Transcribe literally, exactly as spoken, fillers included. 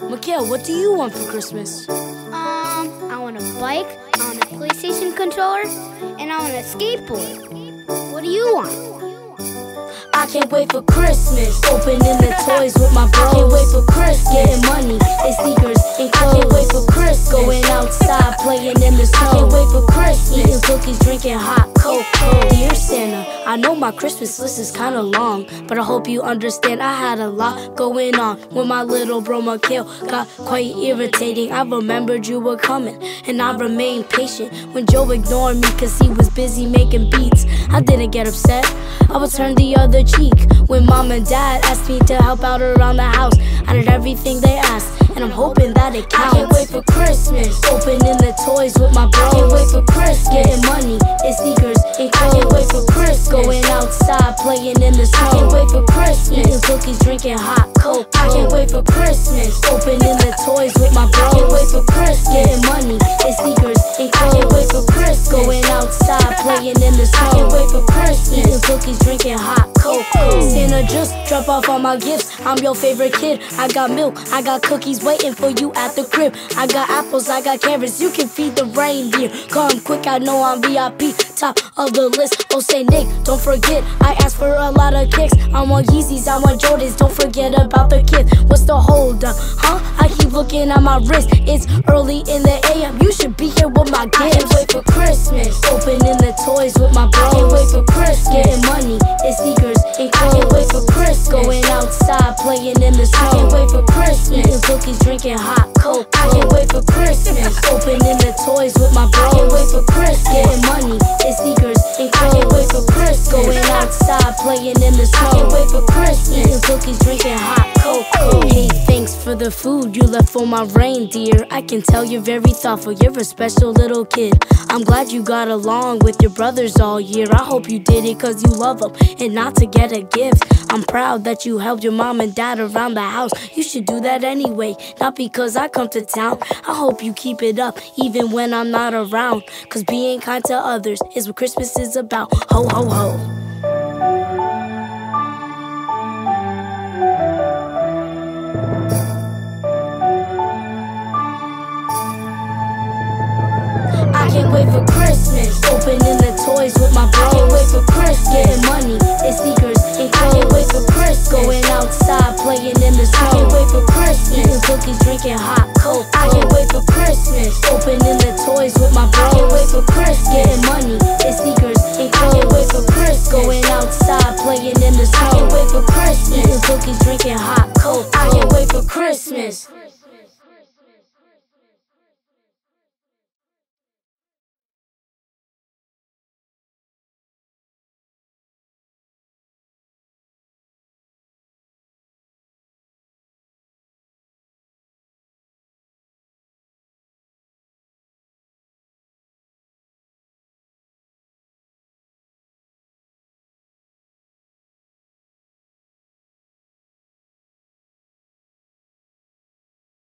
Mikhail, what do you want for Christmas? Um, I want a bike, I want a PlayStation controller, and I want a skateboard. What do you want? I can't wait for Christmas, opening the toys with my bros. I can't wait for Christmas, getting money and sneakers and clothes. I can't wait for Christmas, going outside, playing in the snow. I can't wait for Christmas, eating cookies, drinking hot cocoa. Dear Santa, I know my Christmas list is kinda long, but I hope you understand I had a lot going on when my little bro Mikhail got quite irritating. I remembered you were coming, and I remained patient when Joe ignored me cause he was busy making beats. I didn't get upset, I would turn the other cheek when mom and dad asked me to help out around the house. I did everything they asked, and I'm hoping that it counts. I can't wait for Christmas, opening the toys with my bros. I can't wait for Christmas, getting money and sneakers and clothes. I can't wait for Christmas, going outside, playing in the snow. I can't wait for Christmas, eating cookies, drinking hot cocoa. I can't wait for Christmas, opening the toys with my bros. I can't wait for Christmas, getting money and sneakers and clothes. I can't wait for Christmas, going outside, playing in the snow. I can't wait for Christmas, eating cookies, drinking hot cocoa. Santa, just drop off all my gifts, I'm your favorite kid. I got milk, I got cookies waiting for you at the crib. I got apples, I got carrots, you can feed the reindeer. Come quick, I know I'm V I P, top of the list. Oh, say Nick, don't forget, I asked for a lot of kicks. I want Yeezys, I want Jordans, don't forget about the kids. What's the hold up, huh? I keep looking at my wrist, it's early in the A M, you should be here with my gifts. I can't wait for Christmas, opening the toys with my bros. I can't wait for Christmas, getting money and sneakers and clothes. I can't wait for Christmas, going outside, playing in the snow. I can't wait for Christmas, eating cookies, drinking hot cocoa. I can't wait for Christmas, opening the toys with my bros. I can't wait for Christmas, getting money and sneakers and clothes. I can't wait for Christmas, going outside, playing in the snow. I can't wait for Christmas, eating cookies, drinking hot cocoa. Hey, thanks for the food you left for my reindeer. I can tell you're very thoughtful, you're a special little kid. I'm glad you got along with your brothers all year. I hope you did it cause you love them and not to get a gift. I'm proud that you helped your mom and dad around the house. You should do that anyway, not because I come to town. I hope you keep it up even when I'm not around, cause being kind to others is what Christmas is about. Ho ho ho. I can't wait for Christmas, opening the toys with my bros. I can't wait for Christmas, getting money and sneakers and clothes. I can't wait for Christmas, going outside, playing in the snow. I can't wait for Christmas, eating cookies, drinking hot cocoa. I can't wait for Christmas, opening the toys with my bros. I can't wait for Christmas, getting money and sneakers and clothes. I can't wait for Christmas, going outside, playing in the snow. I can't wait for Christmas, eating cookies, drinking hot cocoa. I can't wait for Christmas.